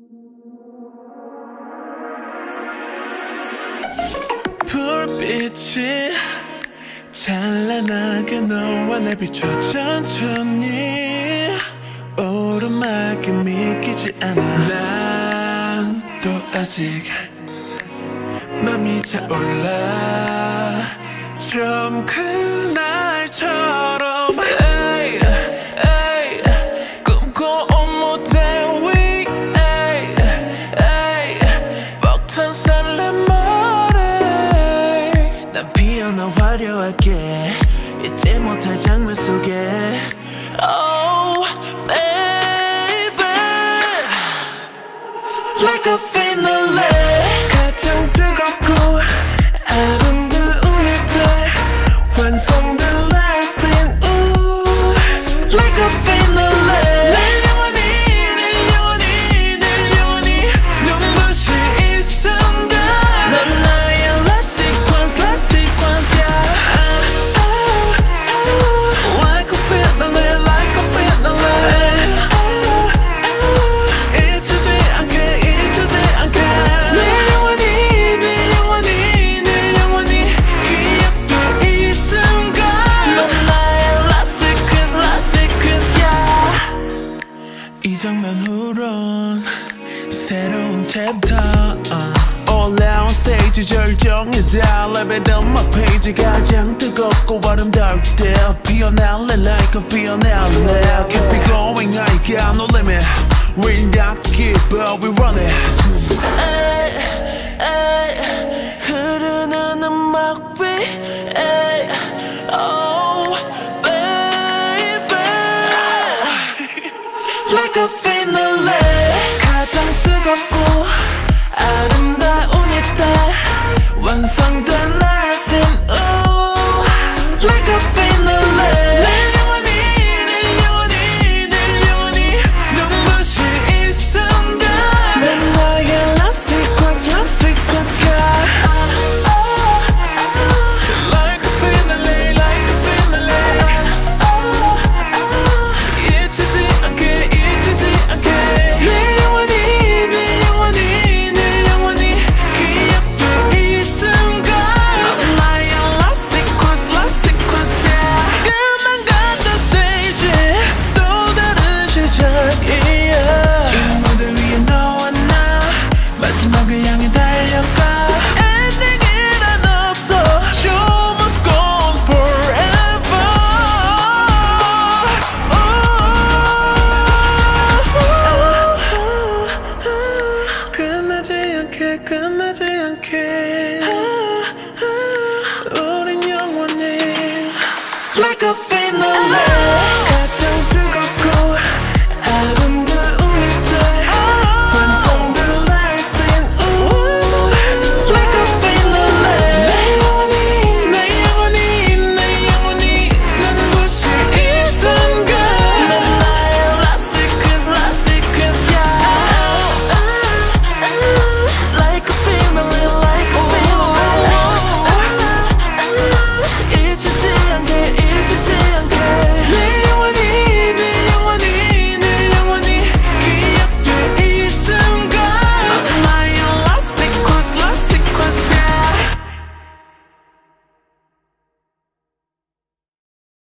불빛이 찬란하게 너와 날 비춰 천천히 오르막이 믿기지 않아. 난 또 아직 맘이 차올라 좀 그날처럼. 에이, 에이, 꿈꿔온 무대 위 에이, 에이, 벅찬 설렘만에 난 피어나 화려하게 잊지 못할 장면 속에. Oh baby, like a finale. 가장 뜨겁고 아름다운 이때 완성된 last scene. Ooh, like a finale. 늘 영원히 늘 영원히 늘 영원히 눈부신 이 순간. 넌 나의 last sequence yeah. Like a finale, like a finale. 잊히지 않게 잊히지 않게. 늘 영원히 늘 영원히 늘 영원히 기억될 이 순간. 넌 나의 last sequence yeah. 이 장면 후론 새로운 챕터. All out stage 절정이다. Level up my page 가장 뜨겁고 아름다울 때 피어날래 like a 피어날래. Keep it going I got no limit. We're not keep but we run it. 에이, 에이, 흐르는 음악 위 에이, oh baby, like a finale. 가장 뜨겁고 아름다운 이때 완성된 last scene. Ooh, like a finale. 늘 영원히 늘 영원히 늘 영원히 눈부신 이 순간. 난 너의 last sequence yeah. Like a finale, like a finale. 잊히지 않게 잊히지 않게. 늘 영원히 늘 영원히 늘 영원히 기억될 이 순간. 넌 나의 last sequence yeah. 끝만 같은 stage 또 다른 시작이야. 이 무대 위에 너와 나 마지막을 향해 달려가. 엔딩이란 없어. Show must go on forever. 끝나지 않게 끝나지 않게. 우린 영원히 like a